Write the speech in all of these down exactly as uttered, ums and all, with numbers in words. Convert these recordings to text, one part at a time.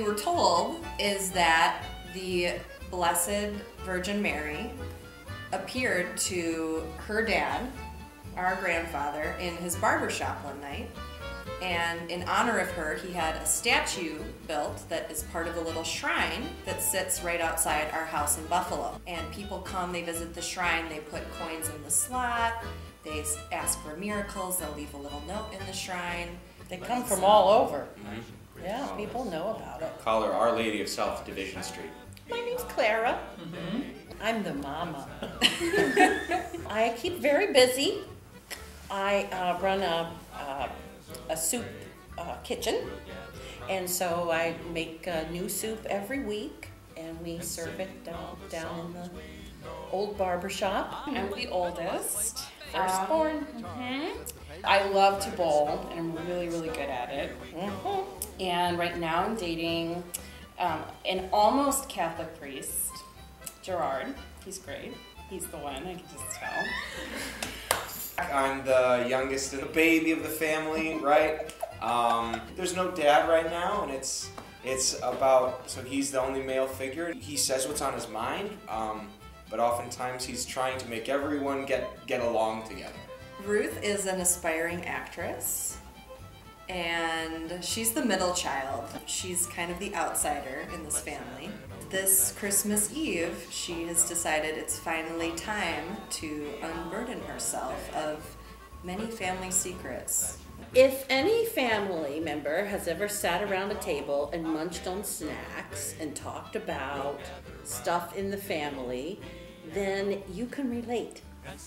were told is that the Blessed Virgin Mary appeared to her dad, our grandfather, in his barber shop one night. And in honor of her, he had a statue built that is part of a little shrine that sits right outside our house in Buffalo. And people come, they visit the shrine, they put coins in the slot, they ask for miracles, they'll leave a little note in the shrine. They come from all over. Mm-hmm. Yeah, people know about it. Call her Our Lady of Self, Division Street. My name's Clara. Mm-hmm. I'm the mama. I keep very busy. I uh, run a, uh, a soup uh, kitchen, and so I make a new soup every week, and we serve it down, down in the old barber shop. I'm the oldest. Firstborn. Um, mm-hmm. I love to bowl, and I'm really, really good at it. Mm-hmm. And right now I'm dating um, an almost Catholic priest, Gerard. He's great. He's the one, I can just tell. I'm the youngest and the baby of the family, right? Um, there's no dad right now, and it's it's about, so he's the only male figure. He says what's on his mind, um, but oftentimes he's trying to make everyone get, get along together. Ruth is an aspiring actress, and she's the middle child. She's kind of the outsider in this family. This Christmas Eve, she has decided it's finally time to unburden herself of many family secrets. If any family member has ever sat around a table and munched on snacks and talked about stuff in the family, then you can relate.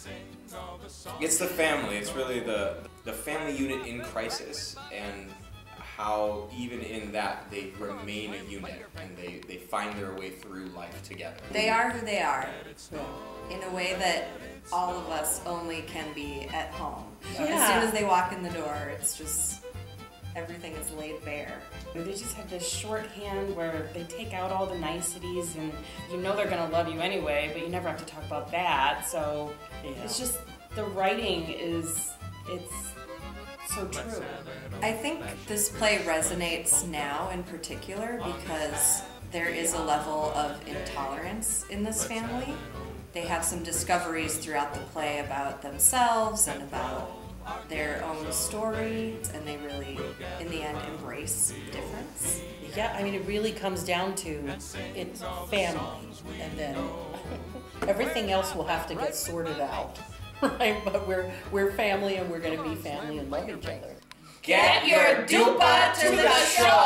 It's the family. It's really the, the family unit in crisis, and how even in that they remain a unit and they, they find their way through life together. They are who they are, in a way that all of us only can be at home. Yeah. As soon as they walk in the door, it's just, everything is laid bare. They just have this shorthand where they take out all the niceties, and you know they're going to love you anyway, but you never have to talk about that. So yeah. It's just, the writing is, it's so true. I think this play resonates now in particular because there is a level of intolerance in this family. They have some discoveries throughout the play about themselves and about their own story, and they really, in the end, embrace difference. Yeah, I mean, it really comes down to it's family, and then everything else will have to get sorted out, right? But we're we're family, and we're going to be family and love each other. Get your dupa to the show!